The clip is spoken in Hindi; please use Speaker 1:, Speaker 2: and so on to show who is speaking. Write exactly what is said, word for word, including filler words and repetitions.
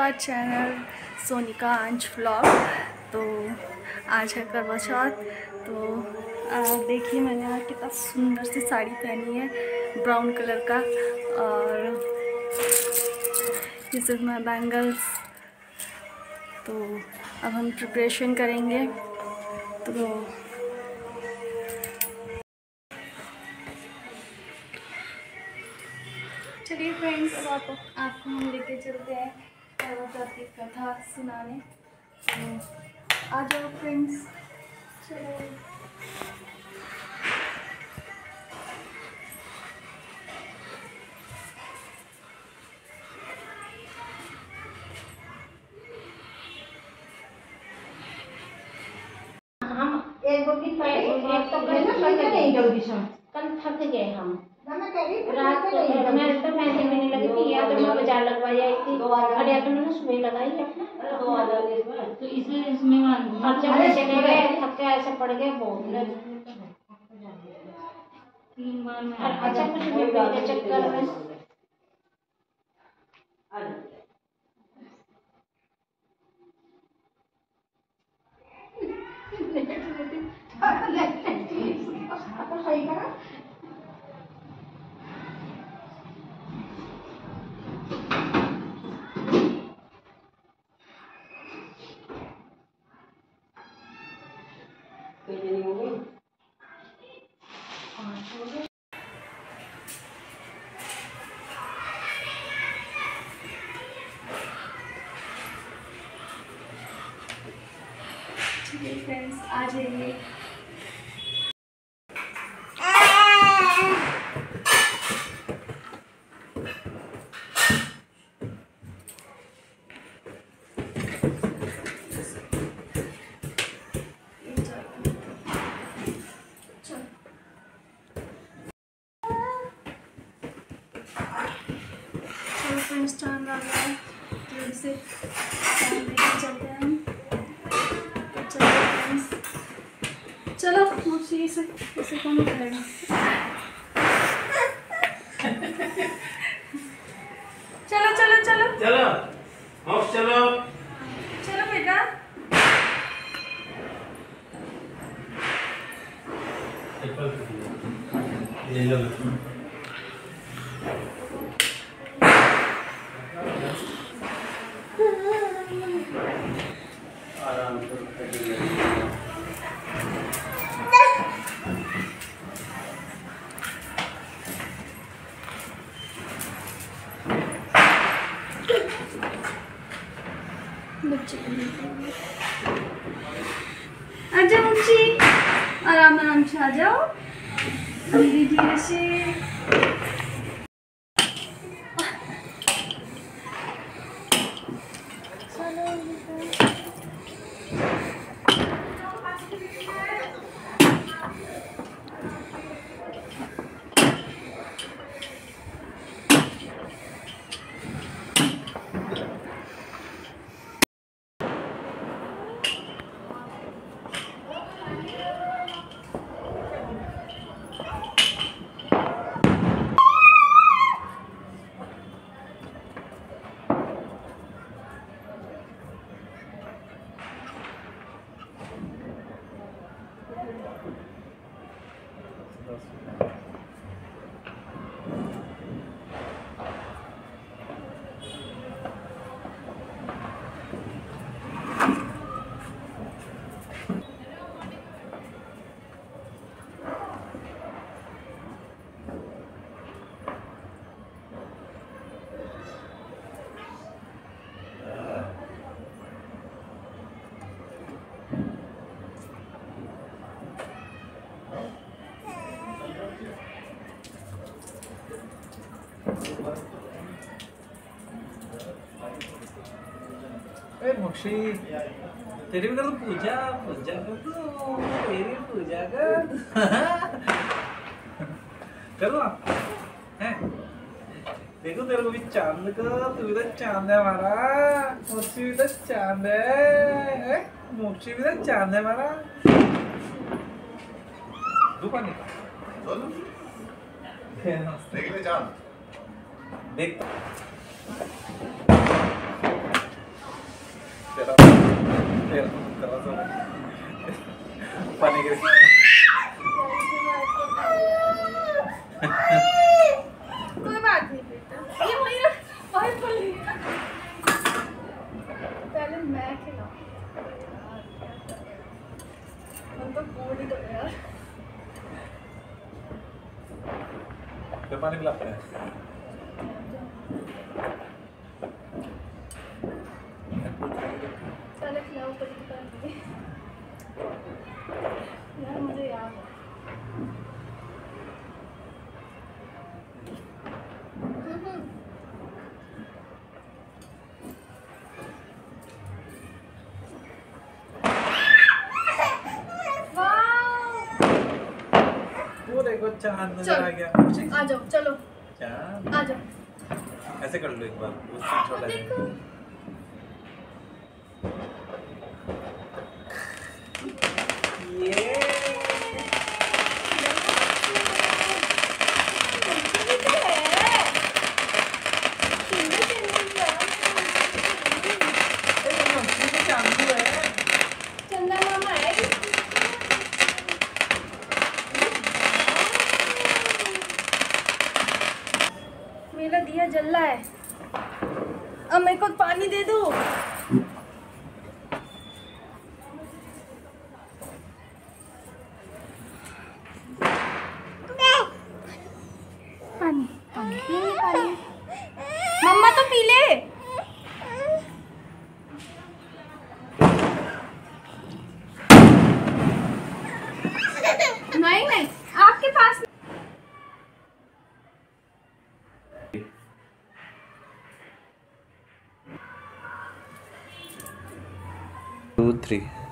Speaker 1: आवर चैनल सोनिका अंश व्लॉग। तो आज है करवा चौथ। तो देखिए मैंने आज कितना सुंदर सी साड़ी पहनी है ब्राउन कलर का, और ये सिर्फ मैं बैंगल्स। तो अब हम प्रिपरेशन करेंगे। तो चलिए फ्रेंड्स, अब आप आपको हम लेके चलते हैं करवा चौथ की कथा सुनाने। तो आ जाओ फ्रेंड्स, चलो।
Speaker 2: हम एक दो दिन पहले एक तो कल ना नहीं जल्दी से कल थक गए हम। रात को मैं तो मेहंदी में लगी थी, या तो मैं बाजार लगवाई आई थी और या तो मैंने सुबह लगाई अपना दो हजार इसमें। तो इसे इसमें अब जब चले गए थक के ऐसे पड़ गए बहुत तीन बार में। अच्छा कुछ भी के चक्कर में
Speaker 1: फ्रेंड्स आ जाइए। चलो फ्रेंड्स, चांद आ गया है, जल्दी से चांद लेके चलते हैं हम। चलो मुझसे इसे इसे कौन उठाएगा? चलो चलो चलो
Speaker 3: चलो ऑफ चलो
Speaker 1: चलो बेटा।
Speaker 3: ये लो आराम से
Speaker 1: बच्चे आ जाओ मुझे, आराम आराम से आ जाओ, धीरे धीरे से।
Speaker 3: ए मोक्षी, तेरी भी कर तो पूजा पूजा कर तो तेरी पूजा कर करो हैं। देखो तेरे को भी चांद का, तू भी तो चांद है हमारा, मोक्षी भी तो चांद है, मोक्षी भी तो चांद है हमारा। दुकान चलो देख ले चांद देख। तेरा तेरा तेरा सब पानी गिर
Speaker 1: कोई बात नहीं बेटा, ये वही वही पड़ रही है। पहले मैं खिलाऊं, हम तो बोल ही दो यार।
Speaker 3: फिर पानी पिलाते हैं।
Speaker 1: पहले खिलाओ तो कर यार, मुझे याद है।
Speaker 3: वो देखो चांद नजर आ गया।
Speaker 1: आ जाओ, चलो
Speaker 3: चांद
Speaker 1: आ जाओ।
Speaker 3: ऐसे कर लो एक बार, उससे छोटा है। ये
Speaker 1: चंदा मामा है। मेरा दिया जल रहा है, अब मेरे को पानी दे दो। पानी पानी पी ले, पानी मम्मा तो पी ले। नहीं नहीं, आपके पास
Speaker 3: टू थ्री